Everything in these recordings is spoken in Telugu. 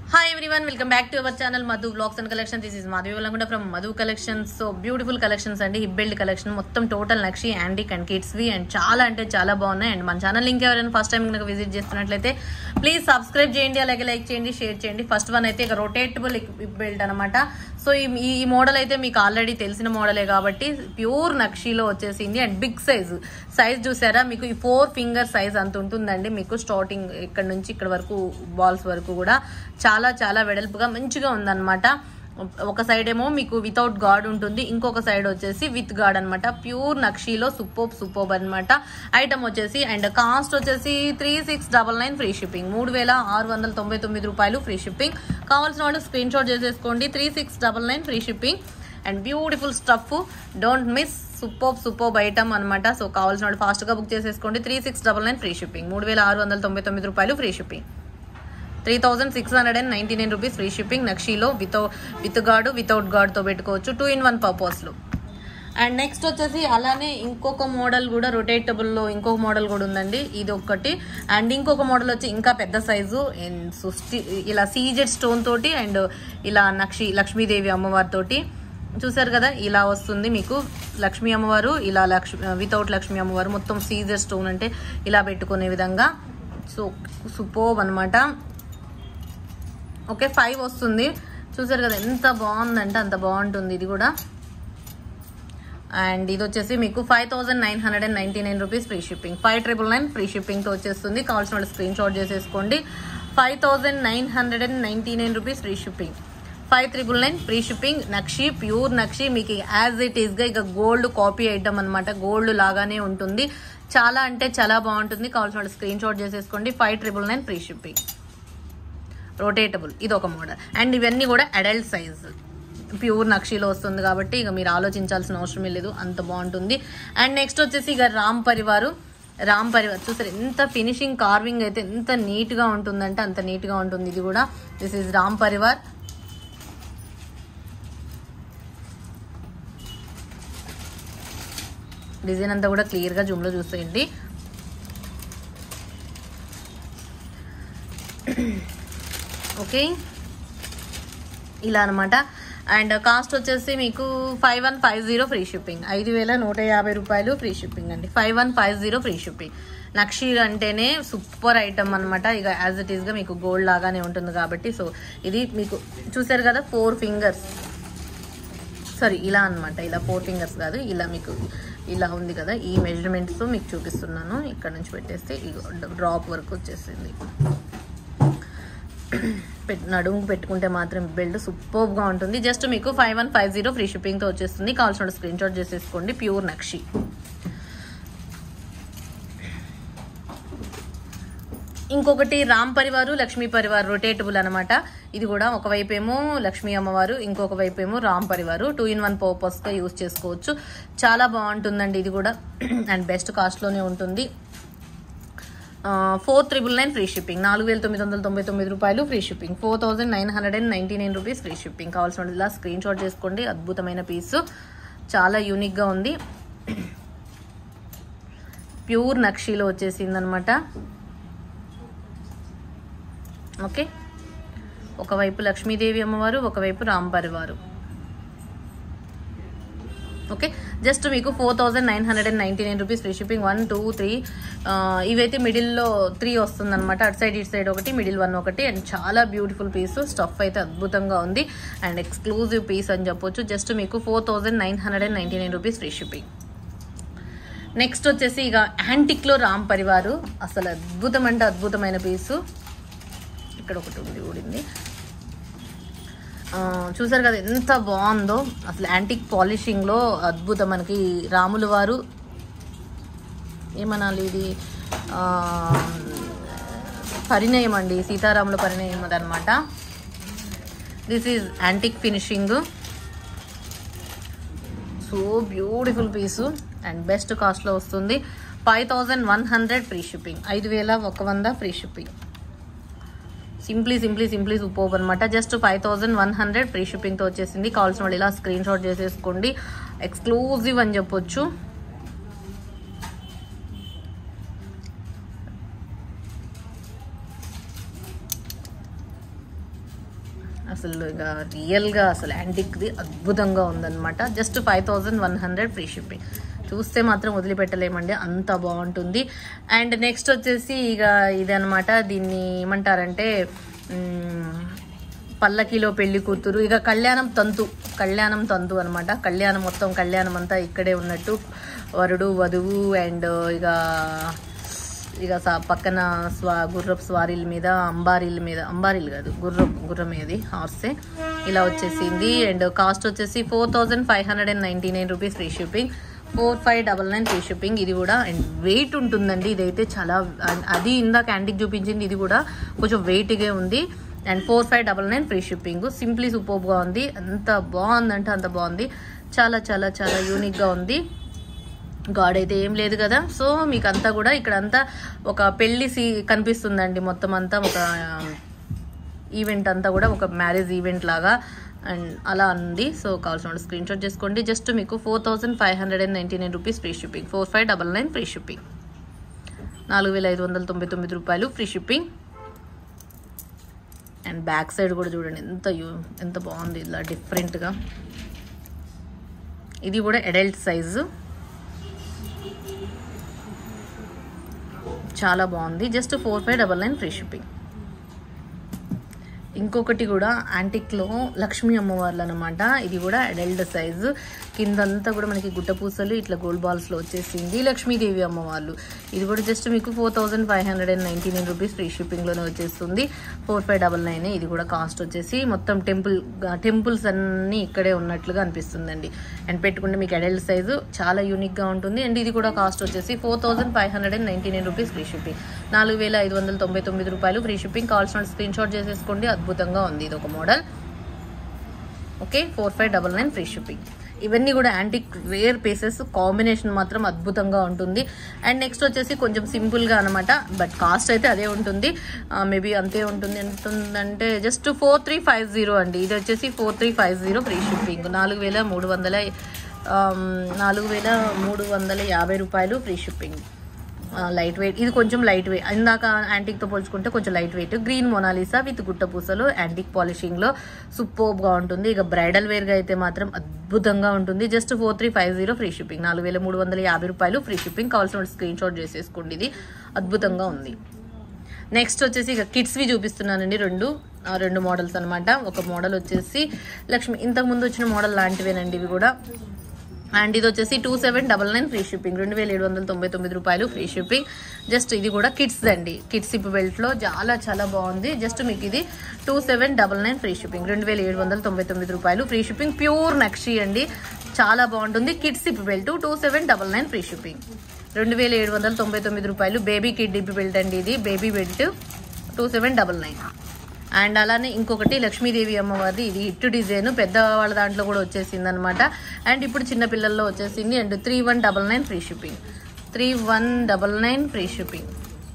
Hi everyone, welcome back to our channel Madhu Vlogs and Collections. This is Madhavi vallamkonda from Madhu Collections. So beautiful collections and Hipbelt collection. Mottam total Nakshi, antique and kidsvi and chaala ante chaala baagunnai. And man channel link evaraina first time ganaka visit chestunnatlaithe please subscribe cheyandi, alage like cheyandi, share cheyandi. First one aithe ika rotatable Hipbelt anamata. So ee model aithe meeku already telisina model e kabatti pure Nakshi lo vachesindi and big size chusara meeku ee 4 finger size anta untundandi. Meeku starting ikkada nunchi ikkada varaku balls varaku kuda చాలా వెడల్పుగా మంచిగా ఉందన్నమాట. ఒక సైడ్ ఏమో మీకు వితౌట్ గార్డ్ ఉంటుంది, ఇంకొక సైడ్ వచ్చేసి విత్ గార్డ్ అనమాట. ప్యూర్ నక్షీలో సూపర్బ్ అనమాట. ఐటమ్ వచ్చేసి అండ్ కాస్ట్ వచ్చేసి 3699 ఫ్రీ షిప్పింగ్, 3699 రూపాయలు ఫ్రీ షిప్పింగ్. కావాల్సిన వాళ్ళు స్క్రీన్ షాట్ చేసేసుకోండి. 3699 free shipping and beautiful stuff, don't miss. Superb item అనమాట. సో కావాల్సిన వాళ్ళు ఫాస్ట్ గా బుక్ చేసేసుకోండి. 3699 ఫ్రీ షిప్పింగ్, 3699 రూపాయలు free shipping. 3699 rupees free shipping. నక్షీలో విత్ గార్డు వితౌట్ గార్డ్ తో పెట్టుకోవచ్చు, 2-in-1 పర్పస్ లో. అండ్ నెక్స్ట్ వచ్చేసి అలానే ఇంకొక మోడల్ కూడా రొటేటబుల్ లో ఇంకొక మోడల్ కూడా ఉందండి. ఇది ఒకటి అండ్ ఇంకొక మోడల్ వచ్చి ఇంకా పెద్ద సైజు ఇలా సీజెడ్ స్టోన్ తోటి అండ్ ఇలా లక్ష్మీదేవి అమ్మవారి తోటి చూసారు కదా. ఇలా వస్తుంది మీకు లక్ష్మీ అమ్మవారు, ఇలా వితౌట్ లక్ష్మీ అమ్మవారు, మొత్తం సీజెడ్ స్టోన్ అంటే ఇలా పెట్టుకునే విధంగా. సో సూపర్బ్ అనమాట. ఓకే 5 వస్తుంది చూసారు కదా, ఎంత బాగుందంటే అంత బాగుంటుంది ఇది కూడా. అండ్ ఇది వచ్చేసి మీకు 5999 rupees free shipping, 5999 free shipping తో వచ్చేస్తుంది. కావాల్సిన వాళ్ళు స్క్రీన్ షాట్ చేసేసుకోండి. 5999 rupees free shipping, 5999 free shipping. నక్షి ప్యూర్ నక్షి మీకు యాజ్ ఇట్ ఈస్ గా ఇక గోల్డ్ కాపీ ఐటమ్ అనమాట. గోల్డ్ లాగానే ఉంటుంది, చాలా అంటే చాలా బాగుంటుంది. కావాల్సిన వాళ్ళు స్క్రీన్ షాట్ చేసేసుకోండి. 5999 ఫ్రీ షిప్పింగ్. రొటేటబుల్ ఇది ఒక మోడల్ అండ్ ఇవన్నీ కూడా అడల్ట్ సైజ్ ప్యూర్ నక్షీలో వస్తుంది కాబట్టి ఇక మీరు ఆలోచించాల్సిన అవసరమే లేదు, అంత బాగుంటుంది. అండ్ నెక్స్ట్ వచ్చేసి ఇక రామ్ పరివార్ చూసారు ఎంత ఫినిషింగ్ కార్వింగ్ అయితే ఎంత నీట్ గా ఉంటుందంటే అంత నీట్ గా ఉంటుంది. ఇది కూడా this is Ram Parivar. Design అంతా కూడా క్లియర్ గా జూమ్ లో చూసేయండి. ఓకే ఇలా అనమాట. అండ్ కాస్ట్ వచ్చేసి మీకు 5150 ఫ్రీ షిప్పింగ్, 5150 రూపాయలు ఫ్రీ షిప్పింగ్ అండి. 5150 ఫ్రీ షిప్పింగ్. నక్షి అంటేనే సూపర్ ఐటమ్ అనమాట. ఇక యాజ్ ఇట్ ఈస్ గా మీకు గోల్డ్ లాగానే ఉంటుంది కాబట్టి. సో ఇది మీకు చూసారు కదా 4 ఫింగర్స్, సారీ ఇలా అనమాట. ఇలా 4 ఫింగర్స్ కాదు, ఇలా మీకు ఇలా ఉంది కదా. ఈ మెజర్మెంట్స్ మీకు చూపిస్తున్నాను. ఇక్కడ నుంచి పెట్టేస్తే డ్రాప్ వరకు వచ్చేసింది. నడుముకు పెట్టుకుంటే మాత్రం బెల్ట్ సూపర్బ్ గా ఉంటుంది. జస్ట్ మీకు 5150 ఫ్రీ షిప్పింగ్ తో వచ్చేస్తుంది. కావాల్సిన స్క్రీన్ షాట్ చేసేసుకోండి. ప్యూర్ నక్షి. ఇంకొకటి రామ్ పరివారు లక్ష్మీ పరివార్ రొటేటబుల్ అనమాట. ఇది కూడా ఒకవైపు ఏమో లక్ష్మీ అమ్మవారు, ఇంకొక వైపు ఏమో రామ్ పరివారు. 2-in-1 పర్పస్ గా యూజ్ చేసుకోవచ్చు, చాలా బాగుంటుందండి ఇది కూడా. అండ్ బెస్ట్ కాస్ట్ లోనే ఉంటుంది. 4999 ఫ్రీ షిప్పింగ్, 4999 రూపాయలు free shipping. 4999 rupees free shipping. కావాల్సిన ఇలా స్క్రీన్ షాట్ చేసుకోండి. అద్భుతమైన పీసు, చాలా యూనిక్ గా ఉంది. ప్యూర్ నక్షీలో వచ్చేసింది అనమాట. ఓకే ఒకవైపు లక్ష్మీదేవి అమ్మవారు, ఒకవైపు రామ్ పరివారు. ఓకే జస్ట్ మీకు 4999 రూపీస్ ఫ్రీ షిప్పింగ్. 1 2 3 ఇవైతే మిడిల్లో 3 వస్తుంది అనమాట. అటు సైడ్ ఇటు సైడ్ ఒకటి, మిడిల్ 1 ఒకటి. అండ్ చాలా బ్యూటిఫుల్ పీస్, స్టఫ్ అయితే అద్భుతంగా ఉంది అండ్ ఎక్స్క్లూజివ్ పీస్ అని చెప్పొచ్చు. జస్ట్ మీకు 4999 రూపీస్ ఫ్రీ షిప్పింగ్. నెక్స్ట్ వచ్చేసి ఇక యాంటిక్ లో రామ్ పరివారు, అసలు అద్భుతం అంటే అద్భుతమైన పీసు. ఇక్కడ ఒకటి ఉంది ఊడింది, చూసారు కదా ఎంత బాగుందో. అసలు యాంటిక్ పాలిషింగ్ లో అద్భుతం. మనకి రాముల వారు ఏమనాలి, ఇది పరిణయం అండి, సీతారాముల పరిణయం అదనమాట. This is antique finishing, so beautiful piece and best cost లో వస్తుంది. 5100 free shipping, 5100 free shipping. Simply superb అనమాట. జస్ట్ 5100 ఫ్రీ షిప్పింగ్ తో వచ్చేసింది. కావాల్సిన వాళ్ళు ఇలా స్క్రీన్ షాట్ చేసేసుకోండి. ఎక్స్క్లూజివ్ అని చెప్పొచ్చు. అసలు ఇక రియల్గా అసలు యాంటిక్ది అద్భుతంగా ఉందన్నమాట. Just 5100 free shipping. చూస్తే మాత్రం వదిలిపెట్టలేమండి, అంత బాగుంటుంది. అండ్ నెక్స్ట్ వచ్చేసి ఇక ఇదనమాట, దీన్ని ఏమంటారంటే పల్లకిలో పెళ్లి కూతురు, ఇక కళ్యాణం తంతు అనమాట. కళ్యాణం మొత్తం కళ్యాణం అంతా ఇక్కడే ఉన్నట్టు, వరుడు వధువు అండ్ ఇక పక్కన గుర్రపు స్వారీల మీద, అంబారీలు కాదు, గుర్రం ఏది హార్సే, ఇలా వచ్చేసింది. అండ్ కాస్ట్ వచ్చేసి 4599 rupees free shipping, 4599 free shipping. ఇది కూడా అండ్ వెయిట్ ఉంటుందండి, ఇదైతే చాలా, అది ఇందాక యాంటిక్ చూపించింది, ఇది కూడా కొంచెం వెయిట్గా ఉంది. And 4599 free shipping. సింప్లీ సూపర్గా ఉంది, ఎంత బాగుందంటే అంత బాగుంది, చాలా చాలా చాలా యూనిక్గా ఉంది. గాడ్ అయితే ఏం లేదు కదా. సో మీకు అంతా కూడా ఇక్కడంతా ఒక పెళ్లి కనిపిస్తుందండి, మొత్తం అంతా ఒక ఈవెంట్ అంతా కూడా ఒక మ్యారేజ్ ఈవెంట్ లాగా అండ్ అలా ఉంది. సో కావాల్సిన స్క్రీన్ షాట్ చేసుకోండి. జస్ట్ మీకు 4599 rupees free shipping, 4599 free shipping, 4599 రూపాయలు free shipping. And back side కూడా చూడండి ఎంత బాగుంది, ఇలా డిఫరెంట్గా. ఇది కూడా అడల్ట్ సైజు, చాలా బాగుంది. Just 4599 free shipping. ఇంకొకటి కూడా యాంటిక్లో లక్ష్మీ అమ్మవార్లు అనమాట. ఇది కూడా అడల్ట్ సైజు, కిందంతా కూడా మనకి గుట్టపూసలు ఇట్లా గోల్డ్ బాల్స్లో వచ్చేసింది, లక్ష్మీదేవి అమ్మవార్లు. ఇది కూడా జస్ట్ మీకు 4599 రూపీస్ ఫ్రీ షిప్పింగ్లోనే వచ్చేస్తుంది, 4599. ఇది కూడా కాస్ట్ వచ్చేసి మొత్తం టెంపుల్స్ అన్నీ ఇక్కడే ఉన్నట్లుగా అనిపిస్తుందండి. అండ్ పెట్టుకుంటే మీకు అడల్ట్ సైజు చాలా యూనిక్గా ఉంటుంది. అండ్ ఇది కూడా కాస్ట్ వచ్చేసి 4599 రూపీస్ ఫ్రీ షిప్పింగ్, 4599 రూపాయలు ఫ్రీ షిప్పింగ్. కావాల్సిన స్క్రీన్ షాట్ చేసేసుకోండి, అద్భుతంగా ఉంది ఇది ఒక మోడల్. Okay, 4599 free shipping. ఇవన్నీ కూడా యాంటిక్ రేర్ పీసెస్, కాంబినేషన్ మాత్రం అద్భుతంగా ఉంటుంది. అండ్ నెక్స్ట్ వచ్చేసి కొంచెం సింపుల్గా అనమాట, బట్ కాస్ట్ అయితే అదే ఉంటుంది, మేబీ అంతే ఉంటుంది. ఎంతుందంటే జస్ట్ 4350 అండి. ఇది వచ్చేసి 4350 ఫ్రీ షిప్పింగ్, 4350 రూపాయలు ఫ్రీ షిప్పింగ్. లైట్ వెయిట్, ఇది కొంచెం లైట్ వెయిట్, ఇందాక యాంటిక్తో పోల్చుకుంటే కొంచెం light weight. Green Mona Lisa with గుట్టపూసలు, యాంటిక్ పాలిషింగ్లో సూపర్గా ఉంటుంది. ఇక బ్రైడల్ వేర్గా అయితే మాత్రం అద్భుతంగా ఉంటుంది. జస్ట్ 4350 ఫ్రీ షిప్పింగ్, 4350 రూపాయలు ఫ్రీ షిప్పింగ్. కావాల్సిన స్క్రీన్ షాట్ చేసేసుకోండి, ఇది అద్భుతంగా ఉంది. నెక్స్ట్ వచ్చేసి ఇక కిడ్స్వి చూపిస్తున్నానండి, రెండు మోడల్స్ అనమాట. ఒక మోడల్ వచ్చేసి లక్ష్మి, ఇంతకుముందు వచ్చిన మోడల్ లాంటివేనండి ఇవి కూడా. అండ్ ఇది వచ్చేసి 2799 ఫ్రీ షిప్పింగ్, 2799 రూపాయలు ఫ్రీ షిప్పింగ్. జస్ట్ ఇది కూడా కిడ్స్ అండి, కిడ్స్ హిప్బెల్ట్ లో చాలా చాలా బాగుంది. జస్ట్ మీకు ఇది 2799 ఫ్రీ షిప్పింగ్, 2799 రూపాయలు ఫ్రీ షిప్పింగ్. ప్యూర్ నక్షి అండి, చాలా బాగుంటుంది. కిడ్స్ హిప్బెల్ట్ 2799 ఫ్రీ షిప్పింగ్, 2799 రూపాయలు. బేబీ కిడ్ హిప్బెల్ట్ అండి, ఇది బేబీ బెల్ట్ 2799. అండ్ అలానే ఇంకొకటి లక్ష్మీదేవి అమ్మవారిది, ఇది హిట్ డిజైన్, పెద్దవాళ్ళ దాంట్లో కూడా వచ్చేసింది అనమాట. అండ్ ఇప్పుడు చిన్నపిల్లల్లో వచ్చేసింది. And 3199 free shipping, 3199 free shipping,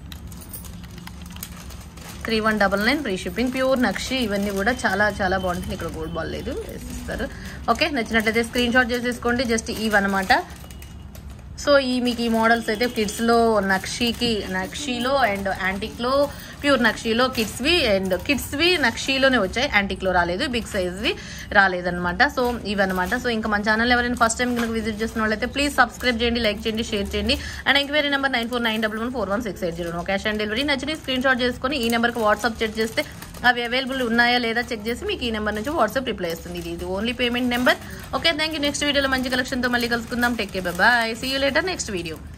3199 free shipping. Pure నక్షి, ఇవన్నీ కూడా చాలా చాలా బాగుంటుంది. ఇక్కడ గోల్డ్ బాల్ లేదు, వేసిస్తారు. ఓకే, నచ్చినట్లయితే స్క్రీన్ షాట్ చేసేసుకోండి. జస్ట్ ఇవన్నమాట. సో మీకు ఈ మోడల్స్ అయితే కిడ్స్లో నక్షీలో అండ్ యాంటిక్లో, ప్యూర్ నక్షీలో కిడ్స్వి అండ్ కిడ్స్వి నక్షీలోనే వచ్చాయి, యాంటిక్లో రాలేదు, బిగ్ సైజ్వి రాలేదన్నమాట. సో ఇవన్నమాట. సో ఇంకా మన ఛానల్ ఎవరైనా ఫస్ట్ టైం కనుక విజిట్ చేసిన వాళ్ళైతే ప్లీజ్ సబ్స్క్రైబ్ చేయండి, లైక్ చేయండి, షేర్ చేయండి. And enquiry number 9491141680. Cash on delivery. నచ్చిన స్క్రీన్ షాట్ చేసుకొని ఈ నెంబర్కి వాట్సాప్ చెక్ చేస్తే అవి అవైలబుల్ ఉన్నాయా లేదా చెక్ చేసి మీకు ఈ నెంబర్ నుంచి వాట్సాప్ రిప్లై ఇస్తుంది. ఇది only payment number. Okay, thank you. Next వీడియోలో మంచి కలెక్షన్తో మళ్ళీ కలుసుకుందాం. Take care, bye. See you later next video.